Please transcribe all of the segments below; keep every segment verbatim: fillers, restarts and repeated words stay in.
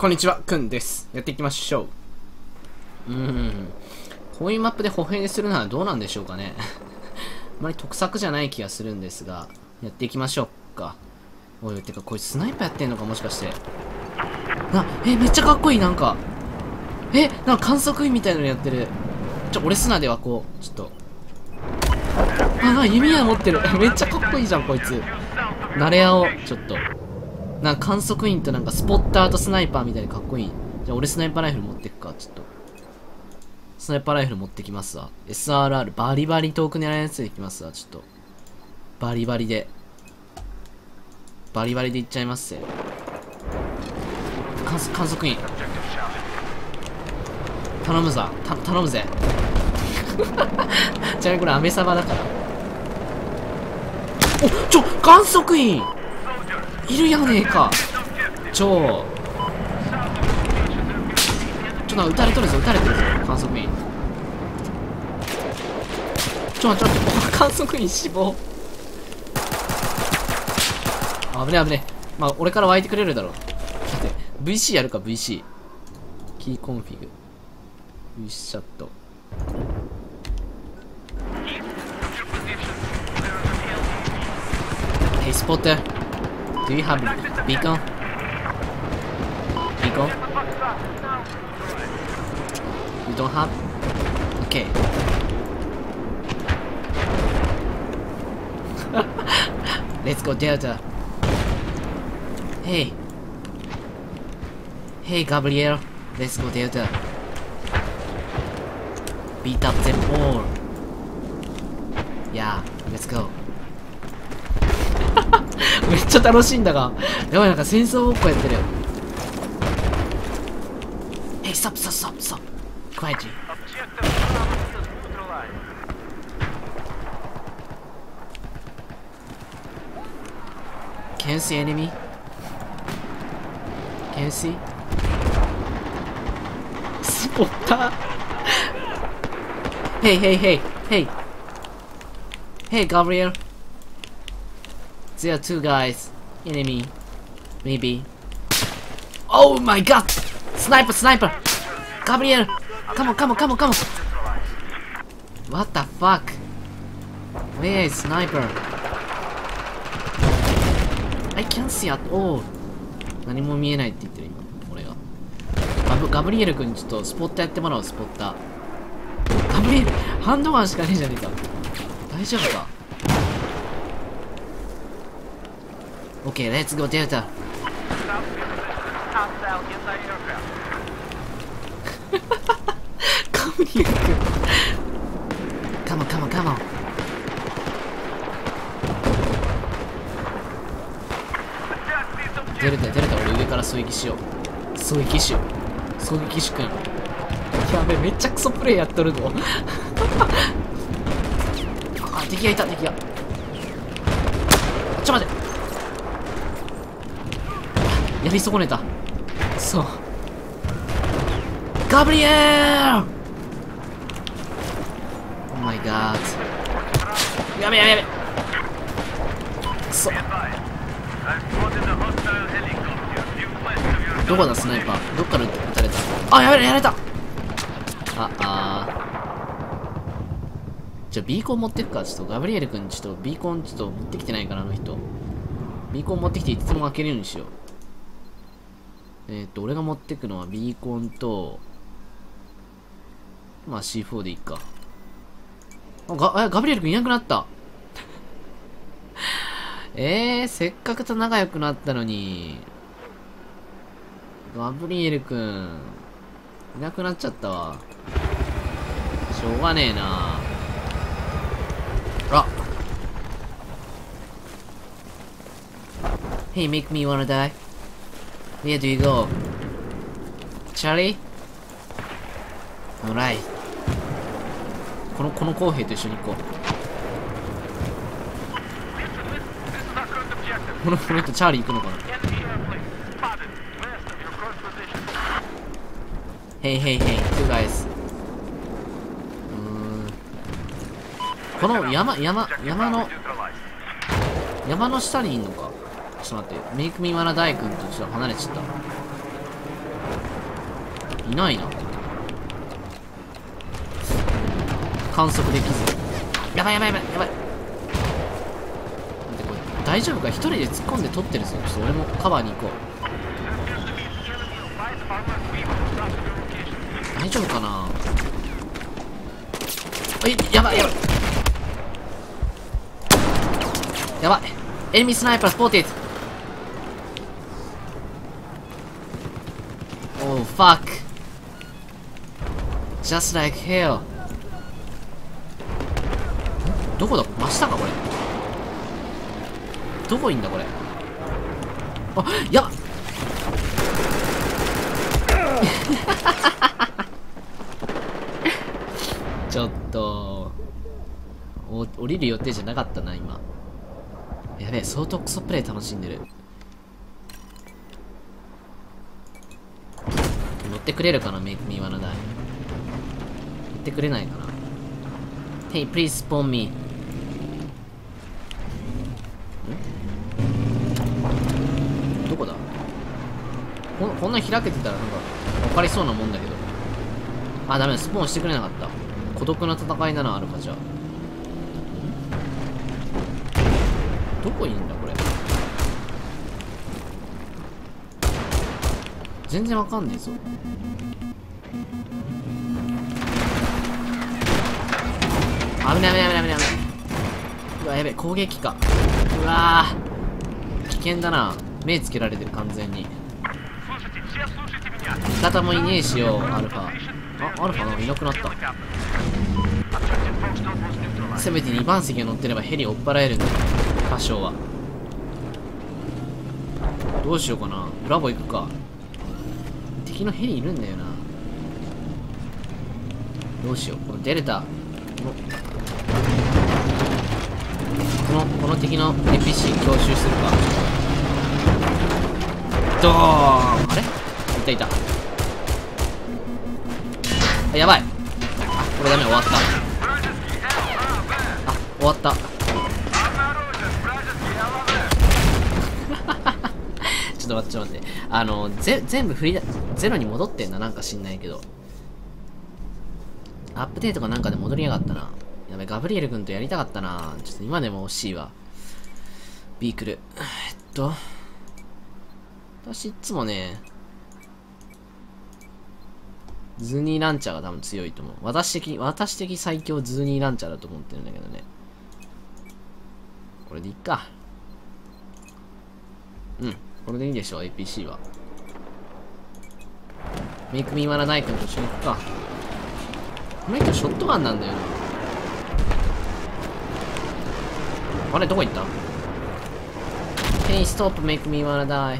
こんにちは、くんです。やっていきましょう。うーん。こういうマップで歩兵するのはどうなんでしょうかね。あまり得策じゃない気がするんですが、やっていきましょうか。おい、てかこいつスナイパーやってんのかもしかして。な、え、めっちゃかっこいい、なんか。え、なんか観測員みたいなのやってる。ちょ、俺スナではこう、ちょっと。あ、な、弓矢持ってる。めっちゃかっこいいじゃん、こいつ。慣れ合おう、ちょっと。なんか観測員となんかスポッターとスナイパーみたいにかっこいい。じゃあ俺スナイパーライフル持ってくか、ちょっと。スナイパーライフル持ってきますわ。エスアールアール、バリバリ遠く狙いやつでいきますわ、ちょっと。バリバリで。バリバリでいっちゃいますぜ。観観測員。頼むぞ。た、頼むぜ。ちなみにこれアメサバだから。お、ちょ、観測員いるやねえか。ちょちょ、なんか撃たれとるぞ、撃たれてるぞ、観測員。ちょ、ちょ、ちょ、観測員死亡。あ、危ねえ危ねえ。まあ、俺から湧いてくれるだろう。だって、ブイシー やるか、ブイシー。キーコンフィグ。ブイシャット。Hey, spotter. Do you have beacon? Beacon? You don't have? Okay. Let's go Delta. Hey. Hey, Gabriel. Let's go Delta. Beat up them all. Yeah, let's go. めっちゃ楽しいんだが。やばい、なんか戦争ごっこやってる。Hey, stop, stop, stop, stop. Quietly. Can you see enemy? Can you see? スポッター。Hey, hey, hey, hey. Hey, Gabriel. There are two guys. Enemy. Maybe. Oh my god! Sniper, sniper! Gabriel! Come on, come on, come on, come on! What the fuck? Where is sniper? I can't see at all. 何も見えないって言ってる今、俺が。ガブ、ガブリエル君にちょっとスポッターやってもらおう、スポッター。ガブリエル、ハンドガンしかねえじゃねえか。大丈夫か？Okay, let's go Delta. カムリエル君。Come on, come on, come on. デルタ、デルタ、俺上から狙撃しよう。狙撃手。狙撃手君。やべえ、めっちゃクソプレイやっとるの。あ、敵がいた、敵が。ちょ、待って。やり損ねた。そう。ガブリエル !Oh my god. やべやべやべ。くそ。どこだ、スナイパー。どっから撃たれた。あ、やべやられた。あ、あー。じゃあ、ビーコン持ってくか。ちょっと、ガブリエル君、ちょっと、ビーコン、ちょっと持ってきてないから、あの人。ビーコン持ってきて、いつも開けるようにしよう。えっと、俺が持ってくのはビーコンと、まあ シーフォー でいいか。あ、ガ、ガブリエル君いなくなった。えー、せっかくと仲良くなったのに、ガブリエル君、いなくなっちゃったわ。しょうがねえな。あ Hey, make me wanna die? Where do you go? Charlie? Alright. この、この公兵と一緒に行こう。この、この人チャーリー行くのかな。Hey, hey, hey, two guys. うーん。この山、山、山の、山の下にいんのか。ちょっと待って、メイクミーワナダイ君とちょっと離れちゃった。 いないな。観測できず。やばいやばいやばいやばい。待って、これ大丈夫か？一人で突っ込んで取ってるぞ。ちょっと俺もカバーに行こう。大丈夫かな。え、やばいやばいやばい。エニミースナイパースポーティッド。Oh fuck. Just like hell. どこだ？真下かこれ。どこいんだこれ。あ、やっちょっとお降りる予定じゃなかったな今。やべえ、相当クソプレイ楽しんでる。乗ってくれるかな、メイクミーワナダイ。乗ってくれないかな。Hey, please spawn me. ん？どこだ？ここんな開けてたらなんか分かりそうなもんだけど。あ、ダメだ、スポーンしてくれなかった。孤独な戦いだな、アルファじゃ。どこいいんだこれ。全然わかんねえぞ。危ない危ない危ない危ない危ない。うわ、やべえ、攻撃か。うわー、危険だな。目つけられてる、完全に。味方もいねえしよ、アルファ。あ、アルファなんかいなくなった。せめてにばん席が乗ってればヘリ追っ払えるんだよ、多少は。どうしようかな。ブラボー行くか。敵のヘリいるんだよな。どうしよう。このデルタ、このこのこの敵の エーピーシー 強襲するか。ドーン。あれ、いたいた。あ、やばい。あ、これダメ、終わった。あ、終わった。ちょっと待って、ちょっと待って。あの、ぜ、全部振りだ、ゼロに戻ってんな、なんか知んないけど。アップデートかなんかで戻りやがったな。やべ、ガブリエル君とやりたかったな。ちょっと今でも惜しいわ。ビークル。えっと。私いつもね、ズーニーランチャーが多分強いと思う。私的、私的最強ズーニーランチャーだと思ってるんだけどね。これでいっか。うん。これでいいでしょう、エーピーシー は。メイクミーワナダイ君と一緒に行くか。この人ショットガンなんだよな。あれ、どこ行った？ Hey, stop, make me wanna die.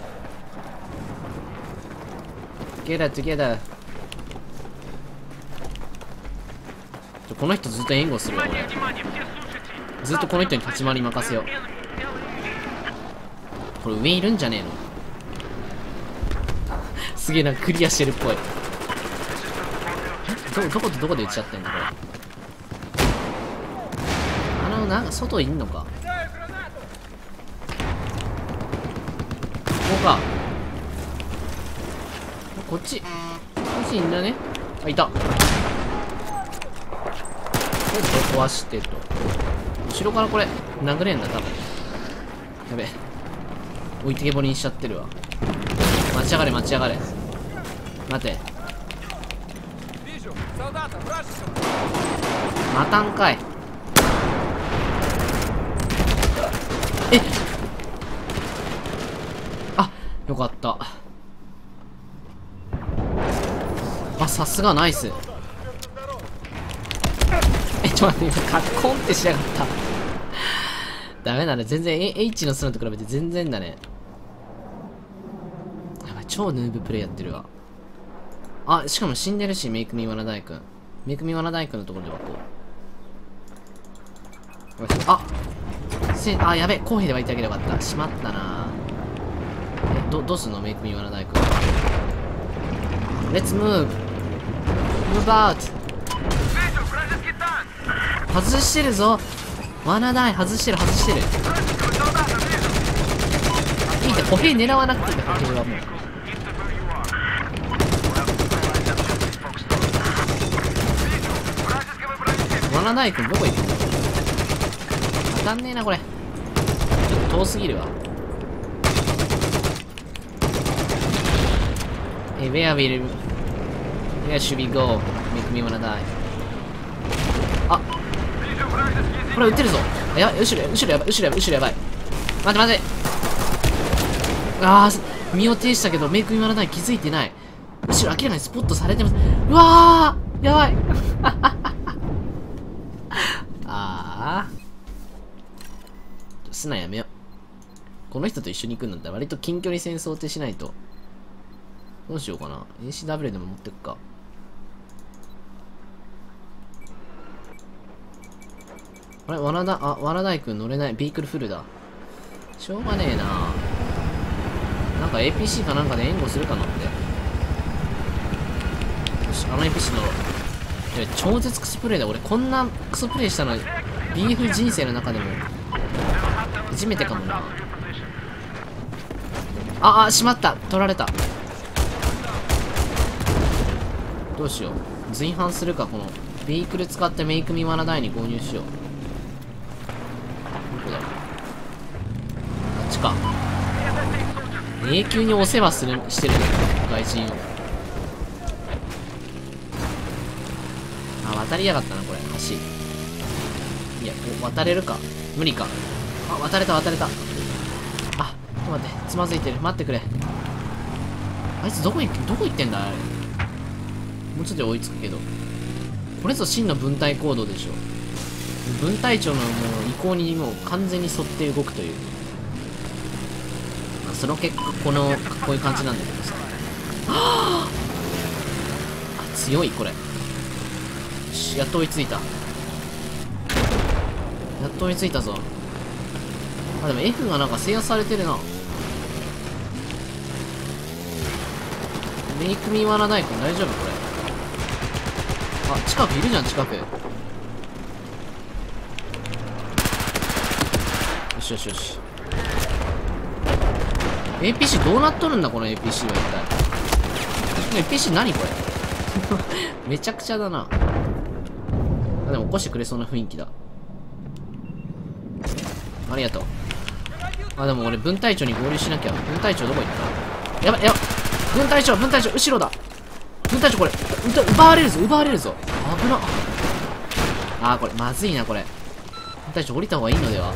Together, together. ちょ、この人ずっと援護するわ、俺。ずっとこの人に立ち回り任せよう。これ上いるんじゃねえの？すげえな、クリアしてるっぽい。ど、どことどこで撃ち合ってんのこれ。あの、なんか外いんのか。ここか。こっち。こっちいんだね。あ、いた。これ壊してと。後ろからこれ、殴れんだ、多分。やべ。置いてけぼりにしちゃってるわ。待ち上がれ、待ち上がれ。待て。またんかい。えっ、あ、よかった。あ、さすがナイス。え、ちょっと待って、今カッコンってしやがった。ダメだね、全然 H のスナと比べて全然だね。やばい、超ヌーブプレイやってるわ。あ、しかも死んでるし、メイクミーワナダイ君。メイクミーワナダイ君のところではこう。あせあ、やべ、公平で湧いてあげればよかった。しまったな。え、ど、どうすんのメイクミーワナダイ君。レッツムーブ。ムーブアウト。外してるぞ。ワナダイ外してる、外してる。いいんだ、歩兵狙わなくていいんだ、歩兵はもう。 ワナダイ君どこ行くんだ。当たんねえなこれ。ちょっと遠すぎるわ。え、where will where should we go? Make me wanna die. あ、これ撃ってるぞ。やばい、後ろ後ろやばい、後ろやばい、後ろやばい。待って待って。あー、身を挺したけどメイクにならない。気づいてない。後ろ明らかにスポットされてます。うわー、やばい。あー、すなやめよ。この人と一緒に行くんだったら割と近距離戦争ってしないと。どうしようかな。 エーシーダブリュー でも持ってくか。あれ、わらだ、あ、わらだいくん乗れない。ビークルフルだ。しょうがねえな。なんか エーピーシー かなんかで援護するかなって。よし、あの エーピーシー 乗ろう。いや、超絶クソプレイだ。俺こんなクソプレイしたの、ビーフ人生の中でも、初めてかもな。あ、あ、しまった。取られた。どうしよう。随伴するか、この、ビークル使ってメイクミマナダイに合入しよう。どこだろう。あっちか。永久にお世話する、してるね、外人を。あ、渡りやがったな、これ、橋。いや、お、渡れるか。無理か。あ、渡れた、渡れた。あ、ちょっと待って、つまずいてる。待ってくれ。あいつどこ行く、どこ行ってんだ、あれ。もうちょっとで追いつくけど。これぞ真の分隊行動でしょ。分隊長のもう意向にもう完全に沿って動くという。まあ、その結果、この、こういう感じなんだけどさ。はぁ、あ、強い、これ。よし、やっと追いついた。やっと追いついたぞ。あ、でも F がなんか制圧されてるな。メイクミワナダイ君大丈夫これ。あ、近くいるじゃん、近く。よしよしよし。エーピーシー どうなっとるんだ、この エーピーシー は一体。この エーピーシー 何これ。めちゃくちゃだな。あ、でも起こしてくれそうな雰囲気だ。ありがとう。あ、でも俺、分隊長に合流しなきゃ。分隊長どこ行った？やばい、やばい。分隊長、分隊長、後ろだ。分隊長これ、奪われるぞ、奪われるぞ。危な。あー、これ、まずいな、これ。分隊長降りた方がいいのでは。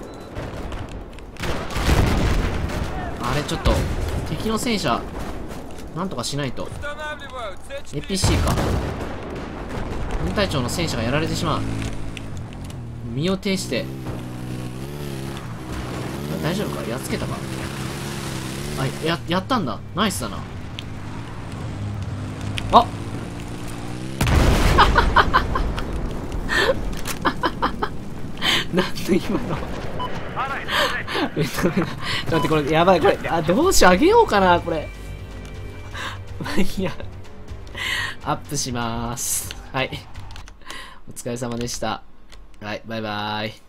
あれ、ちょっと、敵の戦車、なんとかしないと。エーピーシー か。分隊長の戦車がやられてしまう。身を挺して。大丈夫か？やっつけたか？あ、や、やったんだ。ナイスだな。あなんで今のえっと、待って、これ、やばい、これ、あ、どうしよう、あげようかな、これ。まあいいや。アップしまーす。はい。お疲れ様でした。はい、バイバーイ。